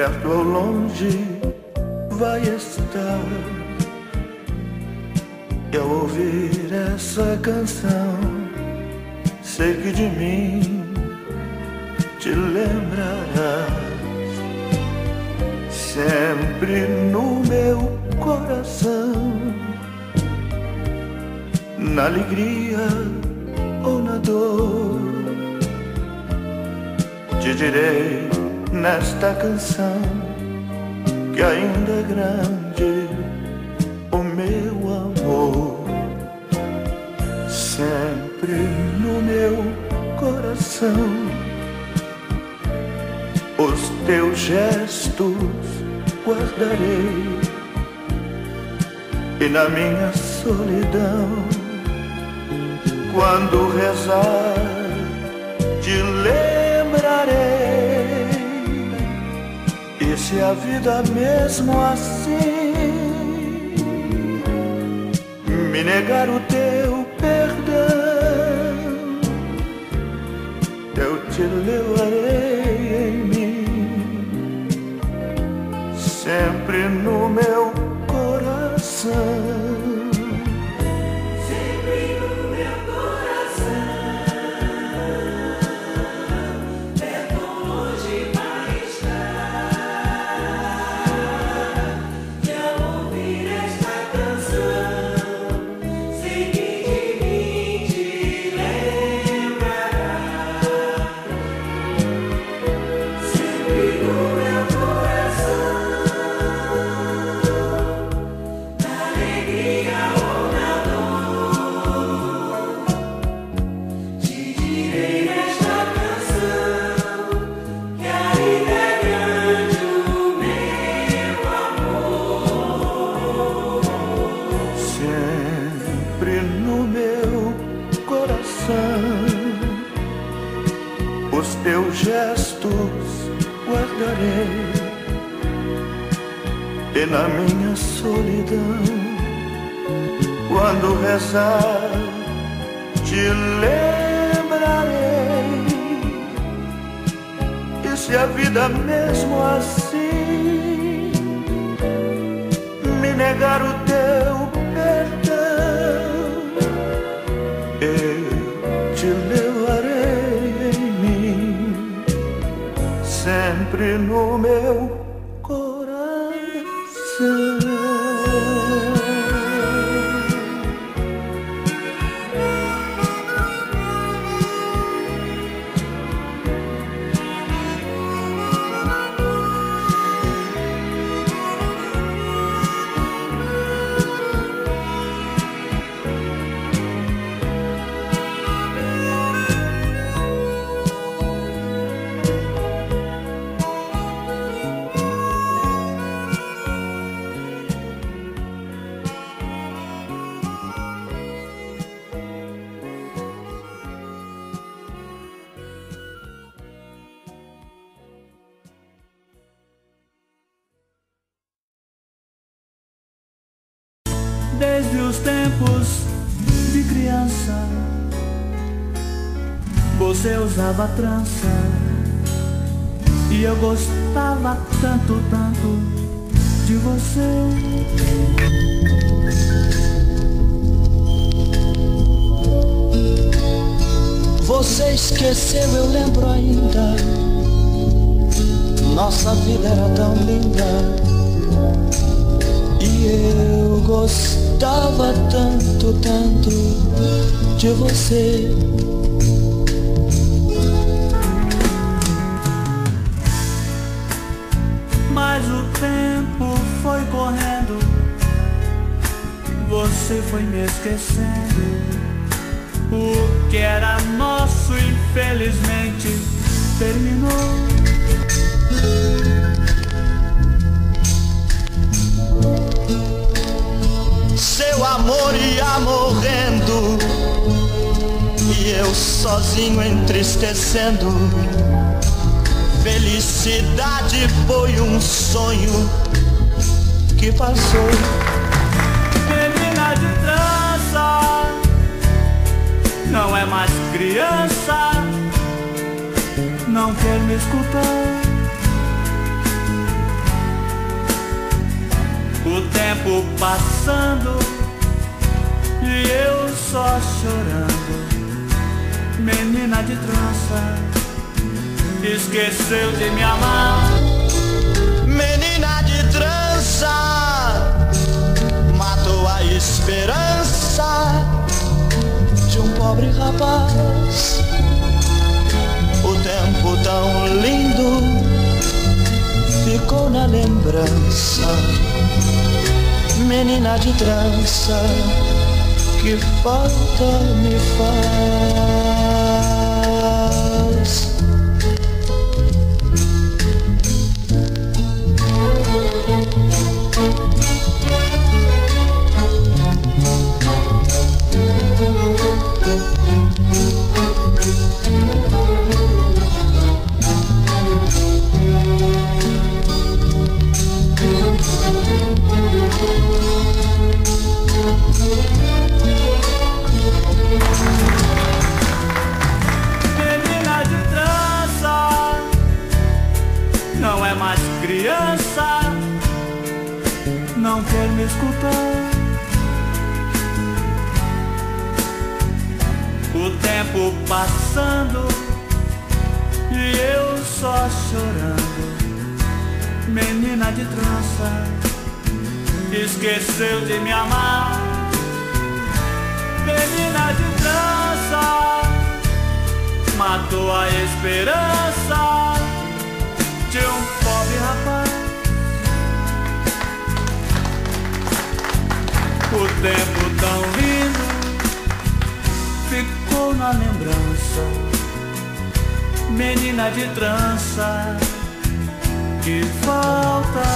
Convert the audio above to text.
perto ou longe vai estar. E ao ouvir essa canção, sei que de mim te lembrarás. Sempre no meu coração, na alegria ou na dor, te direi nesta canção que ainda é grande o meu amor. Sempre no meu coração, os teus gestos guardarei, e na minha solidão, quando rezar, te lembrarei. E se a vida mesmo assim me negar o teu perdão, eu te levarei em mim, sempre no meu coração. Os teus gestos guardarei, e na minha solidão, quando rezar, te lembrarei. E se a vida mesmo assim me negar o teu perdão, eu te levarei em mim, sempre no meu coração. Desde os tempos de criança, você usava trança, e eu gostava tanto, tanto de você. Você esqueceu, eu lembro ainda, nossa vida era tão linda, e eu gostava tanto, tanto de você. Mas o tempo foi correndo, você foi me esquecendo. O que era nosso, infelizmente, terminou. Seu amor ia morrendo, e eu sozinho entristecendo. Felicidade foi um sonho que passou. Menina de trança, não é mais criança, não quer me escutar. tempo passando e eu só chorando. Menina de trança, esqueceu de me amar. Menina de trança, matou a esperança de um pobre rapaz. O tempo tão lindo ficou na lembrança. Menina de trança, que falta me faz. Menina de trança, não é mais criança, não quer me escutar. O tempo passando e eu só chorando. Menina de trança, esqueceu de me amar. Menina de trança, matou a esperança de um pobre rapaz. O tempo tão lindo ficou na lembrança. Menina de trança, que falta